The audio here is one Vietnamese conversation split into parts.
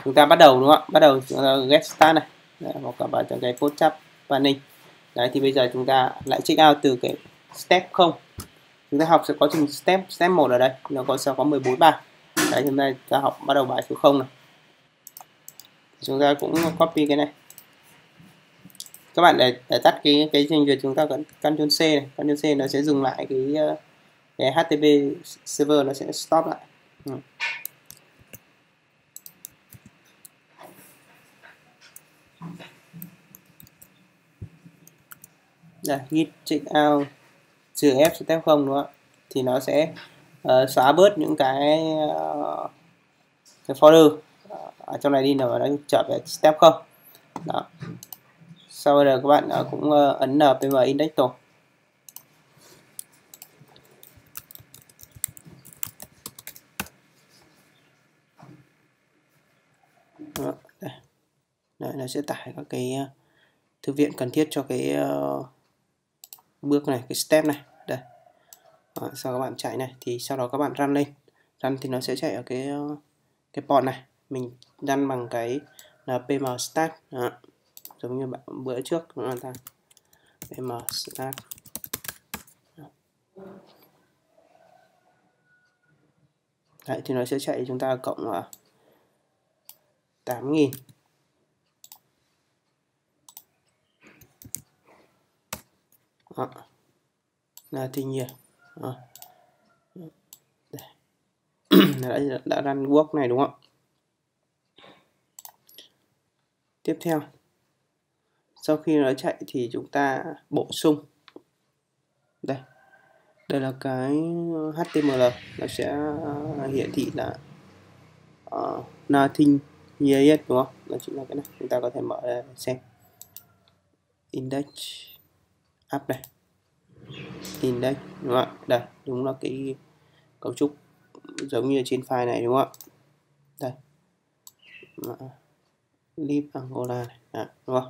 chúng ta bắt đầu đúng không ạ? Bắt đầu chúng ta get start này. Đấy, hoặc là vào trong cái postchat planning. Đấy thì bây giờ chúng ta lại check out từ cái step 0. Chúng ta học sẽ có trình step 1 ở đây, nó sẽ có 14 bài. Đấy chúng ta học bắt đầu bài số 0 này. Chúng ta cũng copy cái này. Các bạn để tắt cái trình duyệt chúng ta cần Ctrl C này, Ctrl C nó sẽ dừng lại cái HTTP server, nó sẽ stop lại. Đây, git check out trừ F step 0 đúng không ạ? Thì nó sẽ xóa bớt những cái folder ở trong này đi, nào nó trở về step 0. Đó. Sau đó các bạn cũng ấn npm index tổ. Đây, nó sẽ tải các cái thư viện cần thiết cho cái bước này, cái step này. Đây. Đó, sau các bạn chạy này thì sau đó các bạn run lên. Run thì nó sẽ chạy ở cái port này. Mình run bằng cái npm start. Đó. Giống như bữa trước chúng ta npm start. Đấy, thì nó sẽ chạy chúng ta cộng 8.000. Đó. Là tuy nhiên đã run work này đúng không? Tiếp theo, sau khi nó chạy thì chúng ta bổ sung. Đây là cái HTML, nó sẽ hiển thị là nothing yet đúng không? Đó chính là cái này, chúng ta có thể mở ra xem. Index up này, index đúng không ạ? Đây, đúng là cái cấu trúc giống như trên file này đúng không ạ? Đây, lib Angola này, đúng không?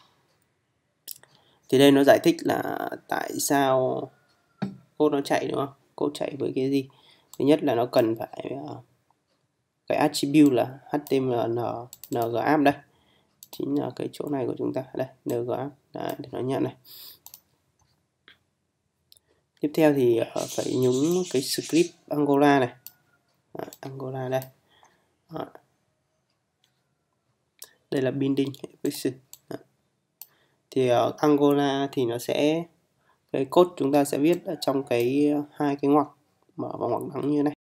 Thì đây nó giải thích là tại sao code nó chạy đúng không? Code chạy với cái gì? Thứ nhất là nó cần phải cái attribute là html ngapp đây, chính là cái chỗ này của chúng ta đây, ngapp để nó nhận này. Tiếp theo thì phải nhúng cái script Angola này. Angola đây. Đây là binding expression. Thì ở Angola thì nó sẽ cái code chúng ta sẽ viết ở trong cái hai cái ngoặc mở và ngoặc đắng như này.